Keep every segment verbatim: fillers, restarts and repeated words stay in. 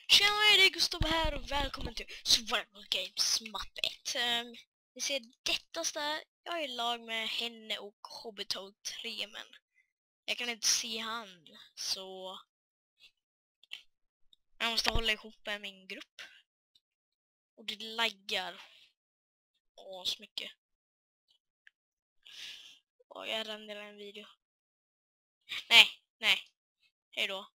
Tjena, det är Gustav här och välkommen till Survival Games mappet. Um, ni ser detta där. Jag är i lag med henne och Hobbitoad tre, men jag kan inte se han, så jag måste hålla ihop med min grupp. Och det laggar så mycket. Och jag renderar en video. Nej, nej. Hej då.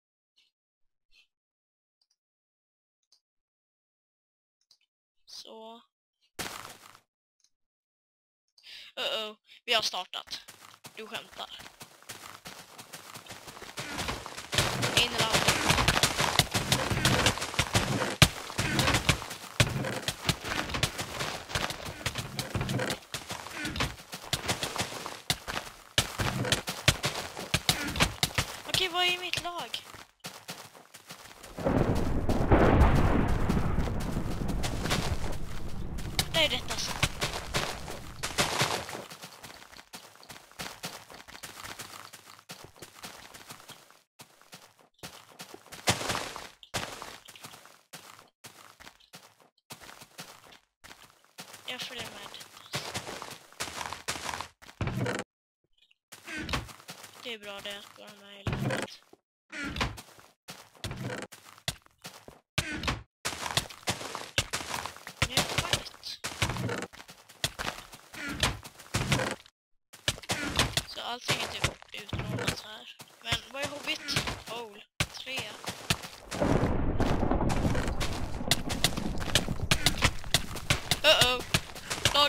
Så. Uh-oh, vi har startat. Du skämtar. In i laget. Okej, vad är mitt lag? Det är detta. Jag följer med. Det är bra det att vara med i laget. Det är fight. Så allting är typ utrådat här. Men vad är Hobbit? Bowl. Tre. Uh-oh. Lag.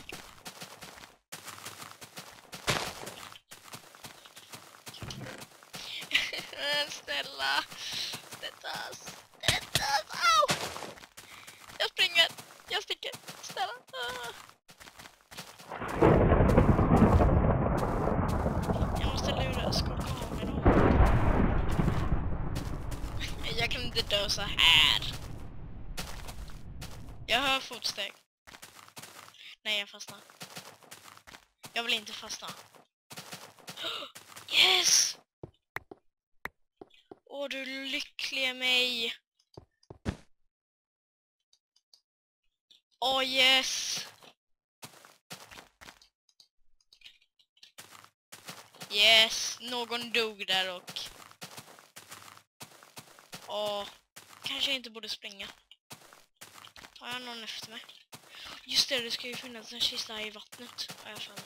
Snälla. Dettas. Dettas. Au! Jag springer. Jag sticker. Snälla. Ah. Jag måste lura skocka av mig då. Jag kan inte dö så här. Jag hör fotsteg. Nej, jag fastnar. Jag vill inte fastna. Yes! Åh, du lyckliga mig. Åh, yes! Yes, någon dog där och... Åh, kanske jag inte borde springa. Tar jag någon efter mig? Just det, det ska ju finnas en kista i vattnet. Har jag för mig.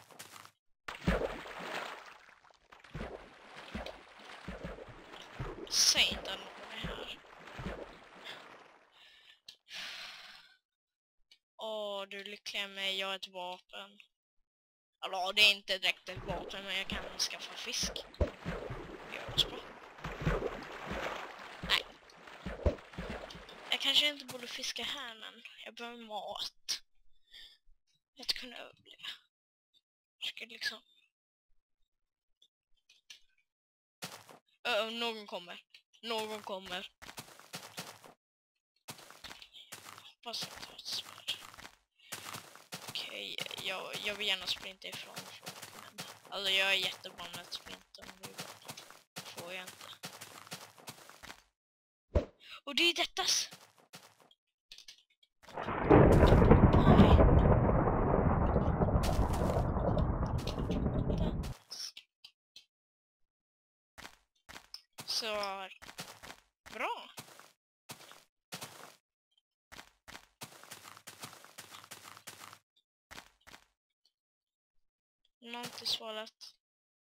Säg inte att någon är här. Åh, du lyckliga mig, jag har ett vapen. Alltså, det är inte direkt ett vapen, men jag kan skaffa fisk. Det gör oss bra. Nej. Jag kanske inte borde fiska här, men jag behöver mat. För att kunna överleva. Jag ska liksom... Uh, någon kommer. Någon kommer. Hoppas jag tar ett svärd. Okej, okay, jag, jag vill gärna sprinta ifrån folk, men... Alltså, jag är jättebra med att sprinta, men det får jag inte. Och det är dettas! Så... Bra! Någonting svarat.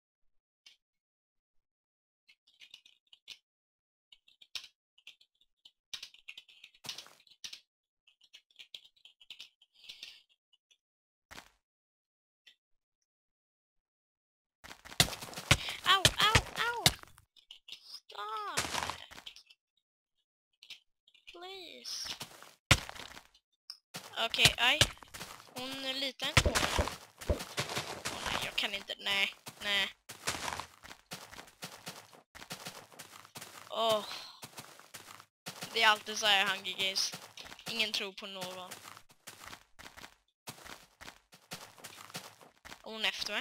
Au, au, au! Stop! Please. Okej, okay, aj. Hon litar inte på mig. Åh nej, jag kan inte. Nej, nej. Åh. Oh. Det är alltid så här i Hunger Games. Ingen tror på någon. Hon är efter mig.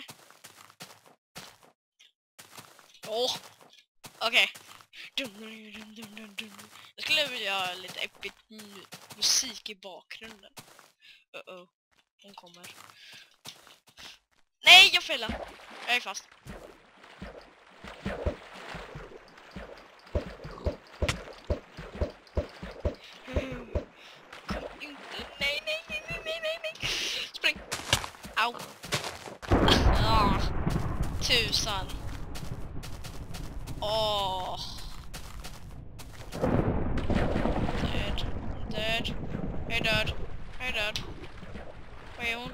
Åh. Oh. Okej. Okay. Jag skulle vilja ha lite epic musik i bakgrunden. Uh-oh. Hon kommer. Nej, jag fäller. Jag är fast. Mm. Kom inte. Nej, nej, nej, nej, nej, nej, nej. Spring. Au. Ah. Tusan. Åh. Död. Död. Jag är död. Jag är död. Vad är hon?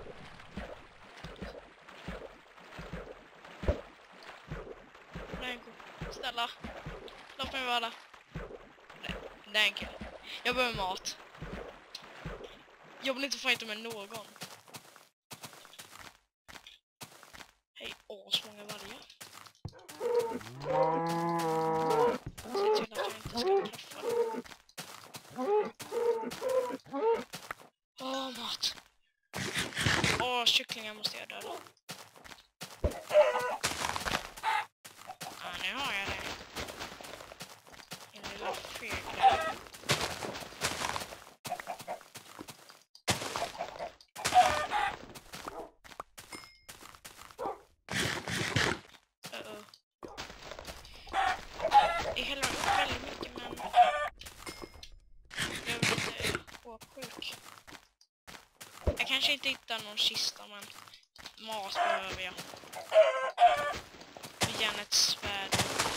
Nej, snälla. Låt mig vara. Nej, det är en kille. Jag behöver mat. Jag vill inte fighta med någon. Hej, åh, så många vargar. Se till att jag inte ska träffa. Åh, mat. Åh, kycklingar måste jag döda. Ja, nu har jag det. En lilla fegare. Uh-oh. Jag häller upp väldigt mycket, men jag är lite åksjuk. Jag kanske inte hittar någon kista, men mat behöver jag. Och gärna ett svärd.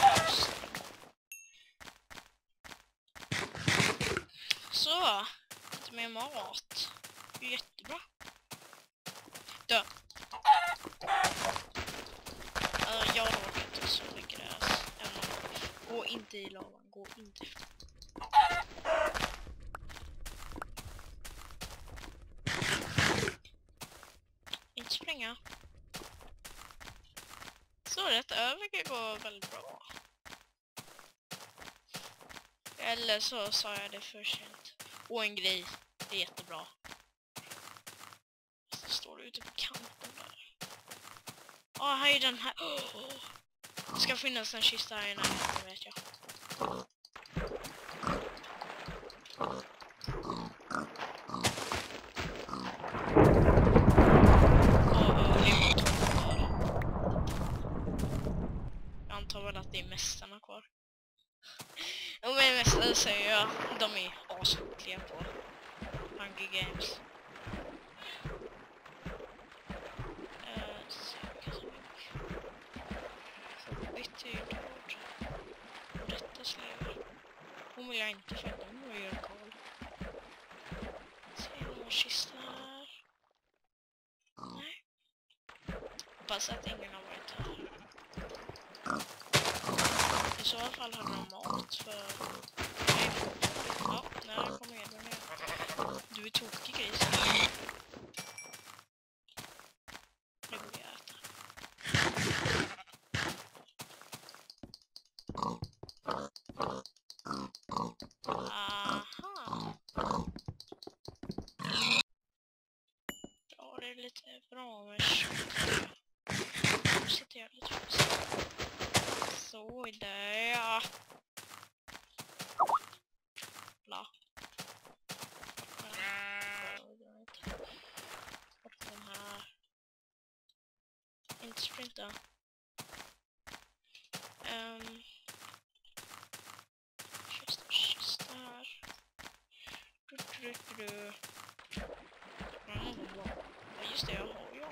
Så, lite mer mat. Det är jättebra. Dö. Uh, jag råkar inte så mycket gräs. Gå inte i lavan, gå inte. Inte springa. Så detta verkar gå väldigt bra. Eller så sa jag det för sent. Och en grej, det är jättebra. Så står du ute på kanten där. Ja, oh, här är den här. Oh. Det ska finnas en kista här inne, det vet jag. Jag antar väl att det är mästarna kvar. Och med mästare säger jag, de är asskickliga på Hunger Games. Uh, så Bittyd ord. Detta släver. Hon vill jag inte fälla, hon vill göra koll. Se någon kista här. Nej. Hoppas att ingen har varit här. I så fall hade de mat för... Nej. Ja, nej, kom igen, kom igen. Du är tokig, gris. Det borde jag äta. Aha. Ja, det är lite bra med kött. Nu sitter jag lite fast. Så där. Bla. Bort den här. Inte sprinta. Um. Kista, kista här. Du, du, du, du. Mm, ja, just det, jag har ju.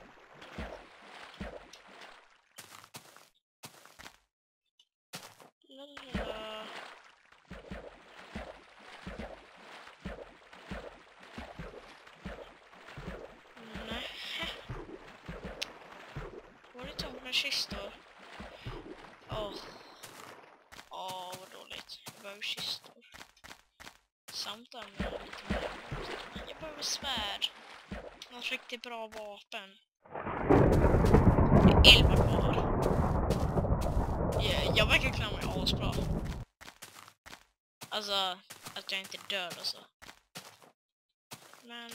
Lalala. Nej. Var det tomt med kistor? Åh. Åh, vad dåligt. Jag behöver kistor. Samt använda lite mer. Jag behöver svärd. Något riktigt bra vapen. Det är elva kvar. Jag, jag verkar klara mig asbra. Alltså, att jag inte är död och så. Men...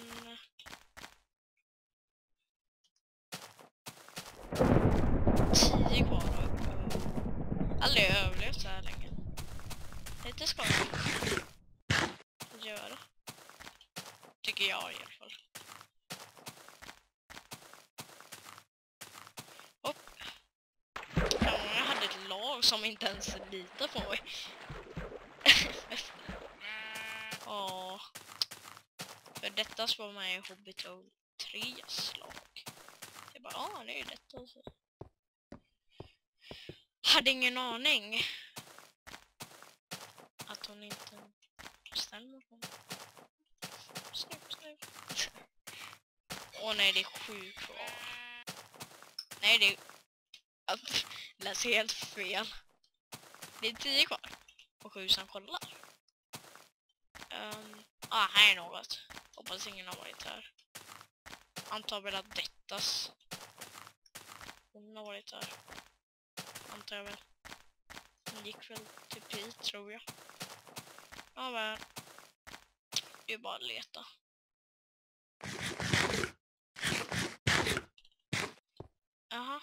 Tio kvar då. Aldrig överlevt så här länge. Lite skadligt. Tycker jag i alla fall. Hopp. Jag hade ett lag som inte ens litar på mig. Åh. För detta var med i Hobbiton tre slag. Jag bara, ja det är ju detta alltså. Hade ingen aning att hon inte bestämmer på mig. Snupp, snupp. Åh nej, det är sju kvar. Nej, det är... Jag läser helt fel. Det är tio kvar. Och sju som kollar. Um, ah, här är något. Hoppas ingen har varit här. Antar väl att dettas. Hon har varit här. Antar jag väl. Hon gick väl typ hit, tror jag. Ja, men... Det är bara att leta. Jaha.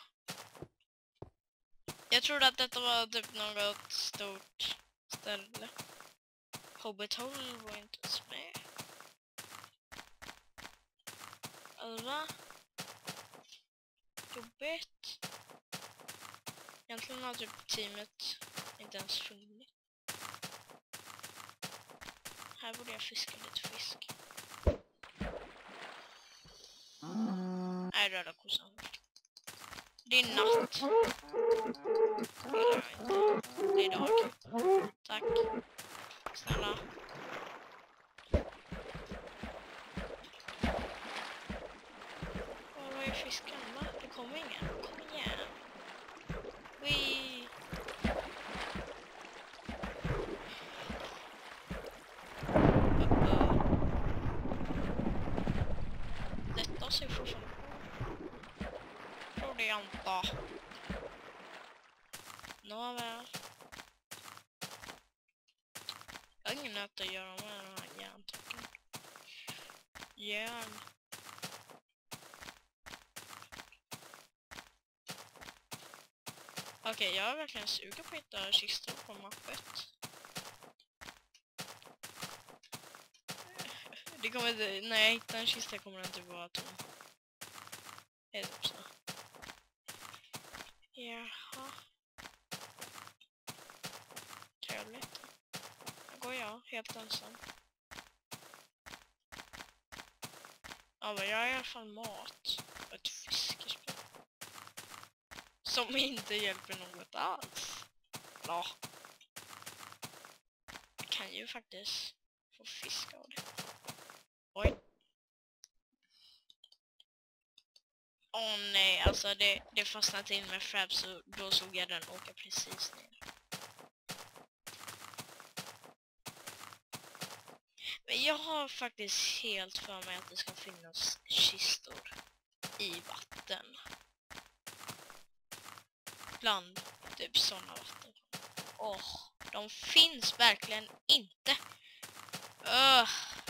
Jag trodde att detta var typ något stort ställe. Hobbit Hole var inte ens med. Elva. Jobbigt. Egentligen har typ teamet inte ens funnits. Här borde jag fiska lite fisk. Nej, röda kossan. Det är natt. Det är dag. Tack. Snälla. Åh, vad är fisken? Va? Det kommer ingen. Kom igen. Wee. Detta ser fortfarande på. Trodde jag inte. Nåväl. Jag har ingen nöt att göra med den här järntacken. Järn. Okej, okay, jag är verkligen sugen på att hitta kistor på mappet. Det kommer inte, när jag hittar en kista kommer den inte vara tom. Det är typ så. Jaha. Trevligt. Då går jag helt ensam. Ja, men jag har i alla fall mat. Och ett fiskespö. Som inte hjälper något alls. Ja. Jag kan ju faktiskt få fiska av det. Oj. Åh nej, alltså det, det fastnade in med frab så då såg jag den åka precis ner. Men jag har faktiskt helt för mig att det ska finnas kistor i vatten. Bland typ sådana vatten. Åh, oh, de finns verkligen inte. Uh.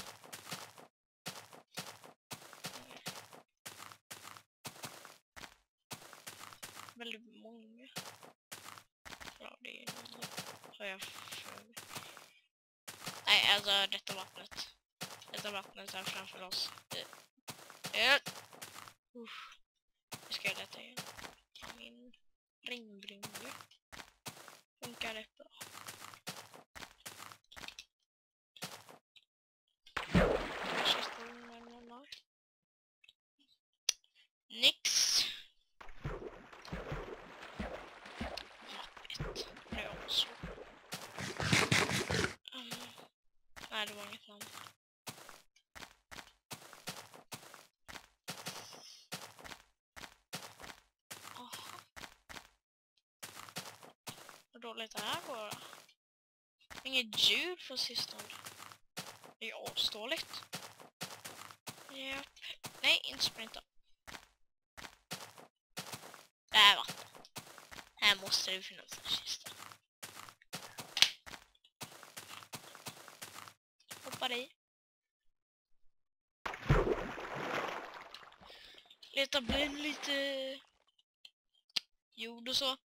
Väldigt många. Ja, det är nio. Har jag för... Nej, alltså detta vattnet. Detta vattnet är framför oss. Uh. Usch. Nu ska jag leta igen. Min ringbrynja. Funkar rätt bra. Nix. Mappet. Nu är jag så. Um, nej, det var inget namn. Aha. Hur dåligt det här går då? Inget ljud på sistone. Det är asdåligt. Japp. Nej, inte sprinta. Det här är vatten. Här måste det finnas en kista. Hoppar i. Leta blir lite jord och så.